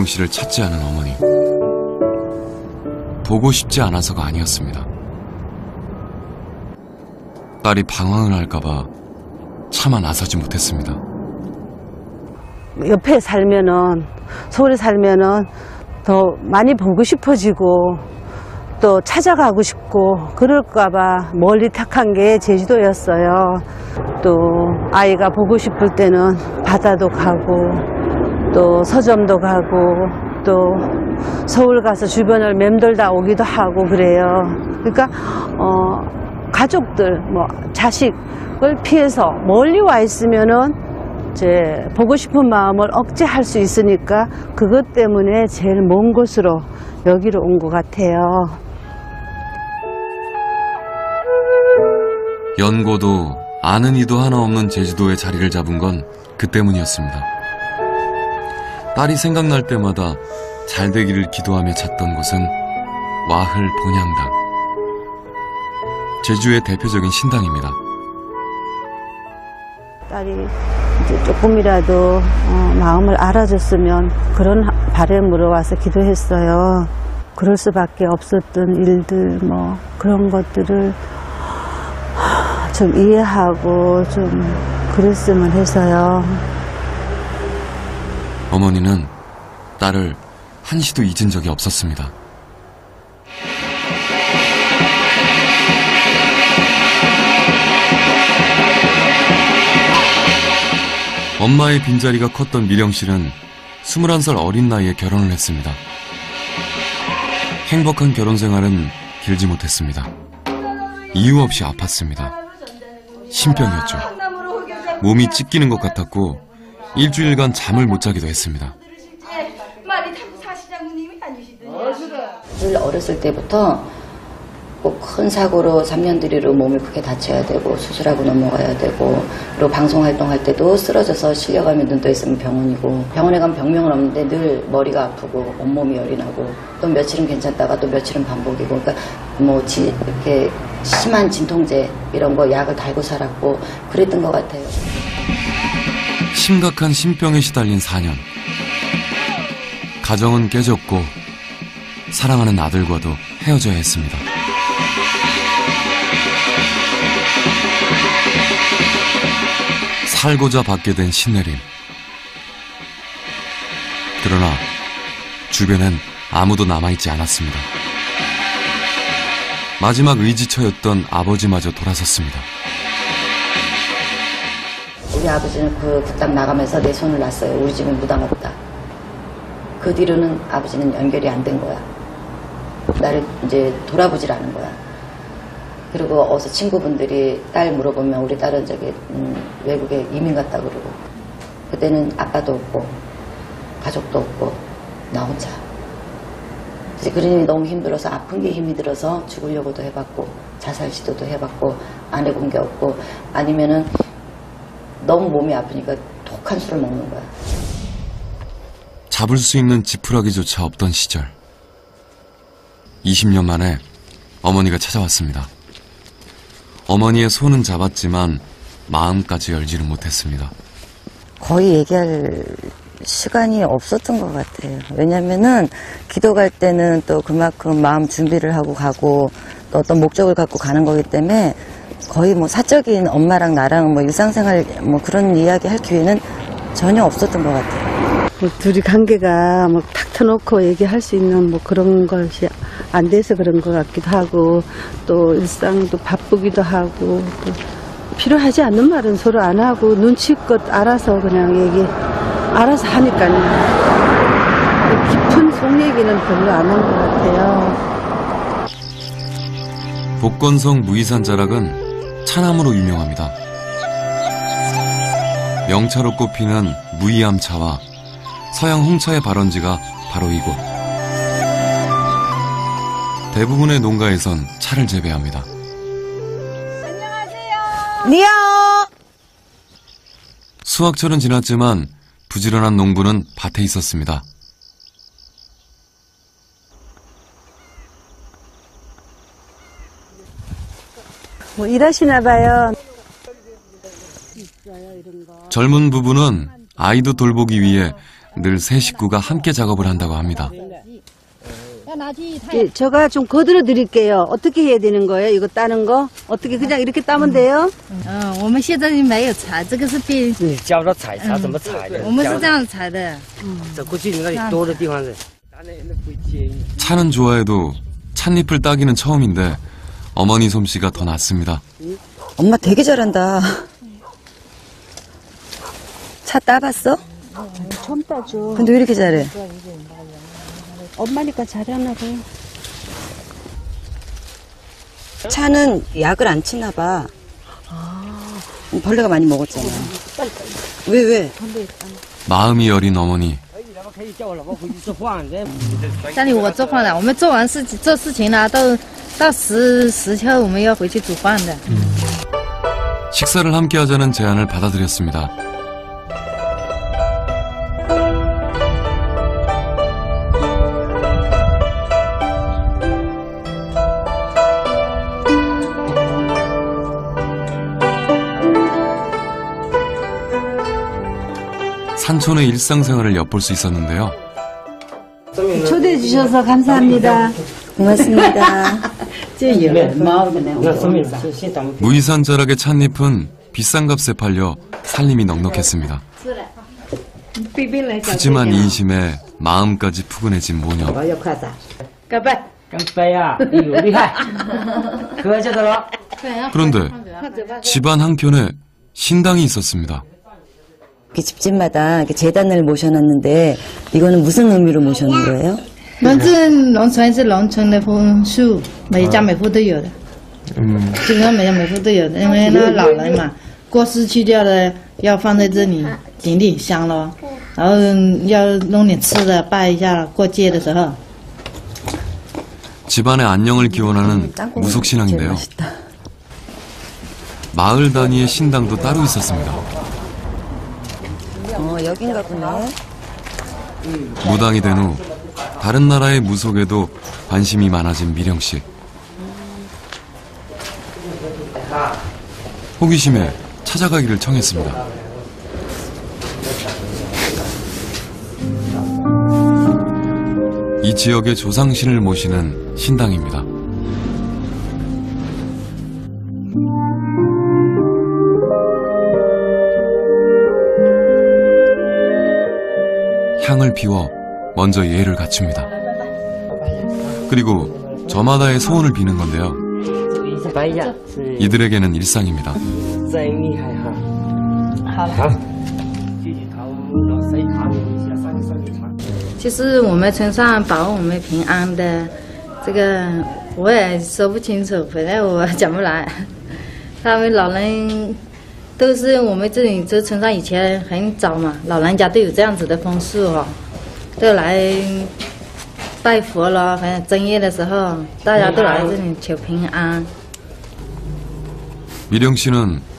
미령 씨를 찾지 않은 어머니. 보고 싶지 않아서가 아니었습니다. 딸이 방황을 할까봐 차마 나서지 못했습니다. 옆에 살면은, 서울에 살면은 더 많이 보고 싶어지고 또 찾아가고 싶고 그럴까봐 멀리 택한 게 제주도였어요. 또 아이가 보고 싶을 때는 바다도 가고 또 서점도 가고 또 서울 가서 주변을 맴돌다 오기도 하고 그래요. 그러니까 가족들, 자식을 피해서 멀리 와 있으면은 이제 보고 싶은 마음을 억제할 수 있으니까 그것 때문에 제일 먼 곳으로 여기로 온 것 같아요. 연고도 아는 이도 하나 없는 제주도에 자리를 잡은 건 그 때문이었습니다. 딸이 생각날 때마다 잘 되기를 기도하며 찾던 곳은 와흘 본향당. 제주의 대표적인 신당입니다. 딸이 이제 조금이라도 마음을 알아줬으면 그런 바람으로 와서 기도했어요. 그럴 수밖에 없었던 일들 그런 것들을 좀 이해하고 좀 그랬으면 해서요. 어머니는 딸을 한시도 잊은 적이 없었습니다. 엄마의 빈자리가 컸던 미령 씨는 21살 어린 나이에 결혼을 했습니다. 행복한 결혼 생활은 길지 못했습니다. 이유 없이 아팠습니다. 신병이었죠. 몸이 찢기는 것 같았고 일주일간 잠을 못 자기도 했습니다. 늘 어렸을 때부터 꼭 큰 사고로 3년 뒤로 몸을 크게 다쳐야 되고 수술하고 넘어가야 되고 그리고 방송 활동할 때도 쓰러져서 실려가면 눈 떠 있으면 병원이고 병원에 가면 병명은 없는데 늘 머리가 아프고 온몸이 열이 나고 또 며칠은 괜찮다가 또 며칠은 반복이고 그러니까 이렇게 심한 진통제 이런 거 약을 달고 살았고 그랬던 것 같아요. 심각한 신병에 시달린 4년. 가정은 깨졌고 사랑하는 아들과도 헤어져야 했습니다. 살고자 받게 된 신내림. 그러나 주변엔 아무도 남아있지 않았습니다. 마지막 의지처였던 아버지마저 돌아섰습니다. 우리 아버지는 그 딱 나가면서 내 손을 놨어요. 우리 집에 무당 없다. 그 뒤로는 아버지는 연결이 안 된 거야. 나를 이제 돌아보질 않은 거야. 그리고 어서 친구분들이 딸 물어보면 우리 딸은 외국에 이민 갔다 그러고 그때는 아빠도 없고 가족도 없고 나 혼자. 그러니 너무 힘들어서 아픈 게 힘이 들어서 죽으려고도 해봤고 자살 시도도 해봤고 안 해본 게 없고 아니면은 너무 몸이 아프니까 독한 술을 먹는 거야. 잡을 수 있는 지푸라기조차 없던 시절. 20년 만에 어머니가 찾아왔습니다. 어머니의 손은 잡았지만 마음까지 열지는 못했습니다. 거의 얘기할 시간이 없었던 것 같아요. 왜냐면은 기도 갈 때는 또 그만큼 마음 준비를 하고 가고 또 어떤 목적을 갖고 가는 거기 때문에 거의 사적인 엄마랑 나랑 일상생활 그런 이야기 할 기회는 전혀 없었던 것 같아요. 둘이 관계가 탁 터놓고 얘기할 수 있는 그런 것이 안 돼서 그런 것 같기도 하고 또 일상도 바쁘기도 하고 또 필요하지 않는 말은 서로 안 하고 눈치껏 알아서 그냥 알아서 하니까요. 깊은 속 얘기는 별로 안 한 것 같아요. 복건성 무이산 자락은 차남으로 유명합니다. 명차로 꼽히는 무이암차와 서양 홍차의 발원지가 바로 이곳. 대부분의 농가에선 차를 재배합니다. 안녕하세요. 니요. 수확철은 지났지만 부지런한 농부는 밭에 있었습니다. 일하시나 봐요. 젊은 부부는 아이도 돌보기 위해 늘 세 식구가 함께 작업을 한다고 합니다. 예, 제가 좀 거들어 드릴게요. 어떻게 해야 되는 거예요? 이거 따는 거? 어떻게 그냥 이렇게 따면 돼요? 我们现在没有采，这个是被你教着采茶怎么采的？ 我们是这样采的。 这过去你那里多的地方是，那不介意。 차는 좋아해도 찻잎을 따기는 처음인데 어머니 솜씨가 더 낫습니다. 엄마 되게 잘한다. 차 따봤어? 처음 따죠. 근데 왜 이렇게 잘해? 엄마니까 잘하나 봐요. 차는 약을 안 치나 봐. 벌레가 많이 먹었잖아. 왜? 마음이 여린 어머니. 可以叫我老婆回去做饭，这家里我做饭的，我们做完做事情了，到10后我们要回去煮饭的。 식사를 함께 하자는 제안을 받아들였습니다. 산촌의 일상생활을 엿볼 수 있었는데요. 초대해 주셔서 감사합니다. 고맙습니다. 那说明现咱们 무이산 자락의 찻잎은 비싼 값에 팔려 살림이 넉넉했습니다. 푸짐한 인심에 마음까지 푸근해진 모녀. 干杯！ 干杯啊！哎呦厉害，喝下去了。 그런데 집안 한켠에 신당이 있었습니다. 이렇게 집집마다 이렇게 재단을 모셔놨는데 이거는 무슨 의미로 모셔놓은 거예요? 我们这农村是农村的枫树，每家每户都有的。基本上每家每户都有的，因为那老人嘛，过世去掉的要放在这里顶顶香咯，然后要弄点吃的拜一下，过节的时候。 집안의 안녕을 기원하는 무속신앙인데요. 맛있다. 마을 단위의 신당도 따로 있었습니다. 여긴가 보네. 무당이 된 후 다른 나라의 무속에도 관심이 많아진 미령 씨. 호기심에 찾아가기를 청했습니다. 이 지역의 조상신을 모시는 신당입니다. 향을 피워 먼저 예를 갖춥니다. 그리고 저마다의 소원을 비는 건데요. 摆一下，是 이들에게는 일상입니다. 真厉害哈。好，继续头老谁爬一下上去爬。 就是我们村上保我们平安的，这个我也说不清楚，反正我讲不来。他们老人都是我们这里这村上以前很早嘛，老人家都有这样子的风俗哦，都来拜佛了。反正正月的时候，大家都来这里求平安。 미령 씨는